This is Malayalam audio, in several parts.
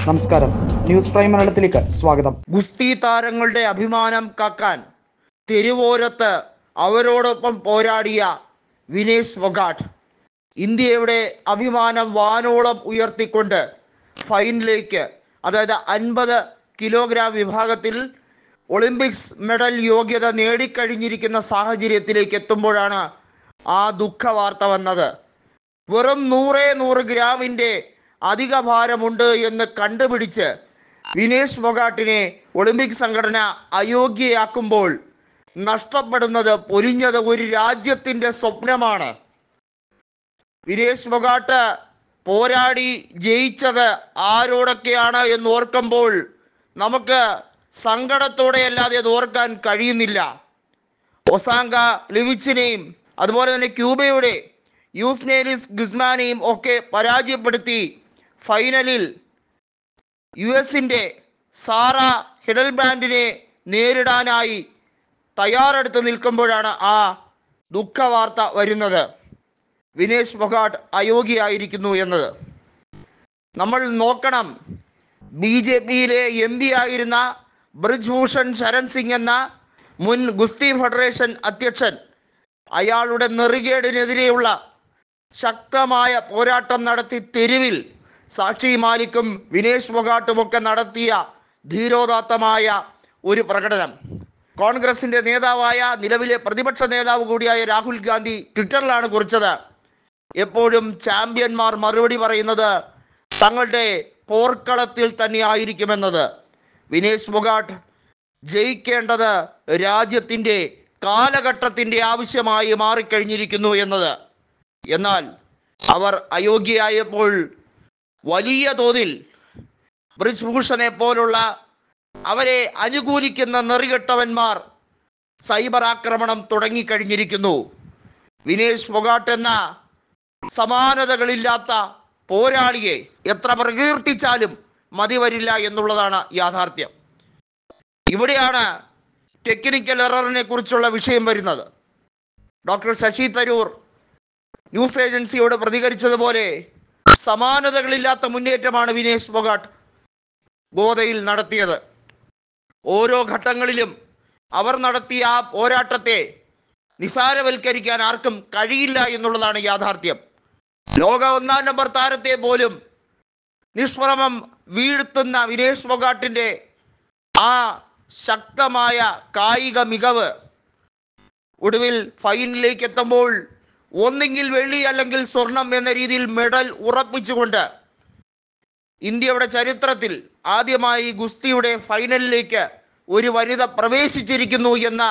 നമസ്കാരം, ന്യൂസ് പ്രൈം മലയാളത്തിലേക്ക് സ്വാഗതം. ഗുസ്തി താരങ്ങളുടെ അഭിമാനം കാക്കാൻ തെരുവോരത്ത് അവരോടൊപ്പം പോരാടിയ വിനേഷ് ഫോഗാട്ട് ഇന്ത്യയുടെ അഭിമാനം വാനോളം ഉയർത്തിക്കൊണ്ട് ഫൈനലിലേക്ക്, അതായത് 50 കിലോഗ്രാം വിഭാഗത്തിൽ ഒളിമ്പിക്സ് മെഡൽ യോഗ്യത നേടിക്കഴിഞ്ഞിരിക്കുന്ന സാഹചര്യത്തിലേക്ക് എത്തുമ്പോഴാണ് ആ ദുഃഖ വാർത്ത വന്നത്. വെറും 100 ഗ്രാമിൻ്റെ അധിക ഭാരമുണ്ട് എന്ന് കണ്ടുപിടിച്ച് വിനേഷ് ഫോഗാട്ടിനെ ഒളിമ്പിക് സംഘടന അയോഗ്യയാക്കുമ്പോൾ നഷ്ടപ്പെടുന്നത് പൊലിഞ്ഞത് ഒരു രാജ്യത്തിൻ്റെ സ്വപ്നമാണ്. വിനേഷ് ഫോഗാട്ട് പോരാടി ജയിച്ചത് ആരോടൊക്കെയാണ് എന്ന് ഓർക്കുമ്പോൾ നമുക്ക് സങ്കടത്തോടെ അല്ലാതെ അത് ഓർക്കാൻ കഴിയുന്നില്ല. ഒസാങ്ക ലിവിച്ചിനെയും അതുപോലെ തന്നെ ക്യൂബയുടെ യൂസ്നേലിസ് ഗുസ്മാനെയും ഒക്കെ പരാജയപ്പെടുത്തി ഫൈനലിൽ US-ൻ്റെ സാറ ഹിഡൽബ്രാൻഡിനെ നേരിടാനായി തയ്യാറെടുത്ത് നിൽക്കുമ്പോഴാണ് ആ ദുഃഖവാർത്ത വരുന്നത്. വിനേഷ് ഫോഗാട്ട് അയോഗ്യയായിരിക്കുന്നു എന്നത് നമ്മൾ നോക്കണം. BJPയിലെ MP ആയിരുന്ന ബ്രിജ്ഭൂഷൺ ശരൺ സിംഗ് എന്ന മുൻ ഗുസ്തി ഫെഡറേഷൻ അധ്യക്ഷൻ, അയാളുടെ നെറികേടിനെതിരെയുള്ള ശക്തമായ പോരാട്ടം നടത്തി തെരുവിൽ സാക്ഷി മാലിക്കും വിനേഷ് ഫോഗാട്ടുമൊക്കെ നടത്തിയ ധീരോദാത്തമായ ഒരു പ്രകടനം. കോൺഗ്രസിൻ്റെ നേതാവായ, നിലവിലെ പ്രതിപക്ഷ നേതാവ് കൂടിയായ രാഹുൽ ഗാന്ധി ട്വിറ്ററിലാണ് കുറിച്ചത്. എപ്പോഴും ചാമ്പ്യന്മാർ മറുപടി പറയുന്നത് തങ്ങളുടെ പോർക്കളത്തിൽ തന്നെ ആയിരിക്കുമെന്നത്. വിനേഷ് ഫോഗാട്ട് ജയിക്കേണ്ടത് രാജ്യത്തിൻ്റെ കാലഘട്ടത്തിൻ്റെ ആവശ്യമായി മാറിക്കഴിഞ്ഞിരിക്കുന്നു എന്നത്. എന്നാൽ അവർ അയോഗ്യയായപ്പോൾ വലിയ തോതിൽ ബ്രിജ്ഭൂഷണെ പോലുള്ള അവരെ അനുകൂലിക്കുന്ന നെറികെട്ടവന്മാർ സൈബർ ആക്രമണം തുടങ്ങിക്കഴിഞ്ഞിരിക്കുന്നു. വിനേഷ് ഫോഗാട്ട് എന്ന സമാനതകളില്ലാത്ത പോരാളിയെ എത്ര പ്രകീർത്തിച്ചാലും മതി വരില്ല എന്നുള്ളതാണ് യാഥാർത്ഥ്യം. ഇവിടെയാണ് ടെക്നിക്കൽ എററിനെ കുറിച്ചുള്ള വിഷയം വരുന്നത്. ഡോക്ടർ ശശി തരൂർ ന്യൂസ് ഏജൻസിയോട് പ്രതികരിച്ചതുപോലെ സമാനതകളില്ലാത്ത മുന്നേറ്റമാണ് വിനേഷ് ഫോഗാട്ട് ഗോദയിൽ നടത്തിയത്. ഓരോ ഘട്ടങ്ങളിലും അവർ നടത്തിയ ആ പോരാട്ടത്തെ നിസാരവൽക്കരിക്കാൻ ആർക്കും കഴിയില്ല എന്നുള്ളതാണ് യാഥാർത്ഥ്യം. ലോക 1-ാം നമ്പർ താരത്തെ പോലും നിഷ്പ്രമം വീഴ്ത്തുന്ന വിനേഷ് ഫോഗാട്ടിൻ്റെ ആ ശക്തമായ കായിക മികവ് ഒടുവിൽ ഫൈനലിലേക്ക് എത്തുമ്പോൾ ഒന്നെങ്കിൽ വെള്ളി അല്ലെങ്കിൽ സ്വർണം എന്ന രീതിയിൽ മെഡൽ ഉറപ്പിച്ചുകൊണ്ട് ഇന്ത്യയുടെ ചരിത്രത്തിൽ ആദ്യമായി ഗുസ്തിയുടെ ഫൈനലിലേക്ക് ഒരു വനിത പ്രവേശിച്ചിരിക്കുന്നു എന്ന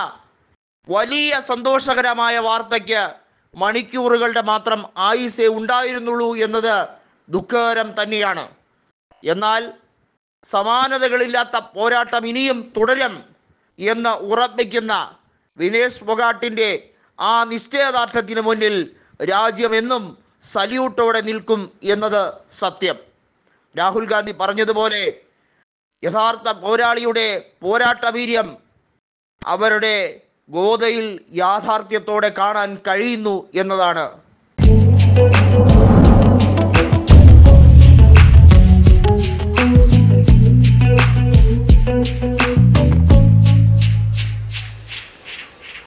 വലിയ സന്തോഷകരമായ വാർത്തയ്ക്ക് മണിക്കൂറുകളുടെ മാത്രം ആയുസ്സേ ഉണ്ടായിരുന്നുള്ളൂ എന്നത് ദുഃഖകരം തന്നെയാണ്. എന്നാൽ സമാനതകളില്ലാത്ത പോരാട്ടം ഇനിയും തുടരും എന്ന് ഉറപ്പിക്കുന്ന വിനേഷ് ഫോഗാട്ടിൻ്റെ ആ നിശ്ചയദാർഢ്യത്തിന് മുന്നിൽ രാജ്യം എന്നും സല്യൂട്ടോടെ നിൽക്കും എന്നത് സത്യം. രാഹുൽ ഗാന്ധി പറഞ്ഞതുപോലെ യഥാർത്ഥ പോരാളിയുടെ പോരാട്ടവീര്യം അവരുടെ ഗോദയിൽ യാഥാർത്ഥ്യത്തോടെ കാണാൻ കഴിയുന്നു എന്നതാണ്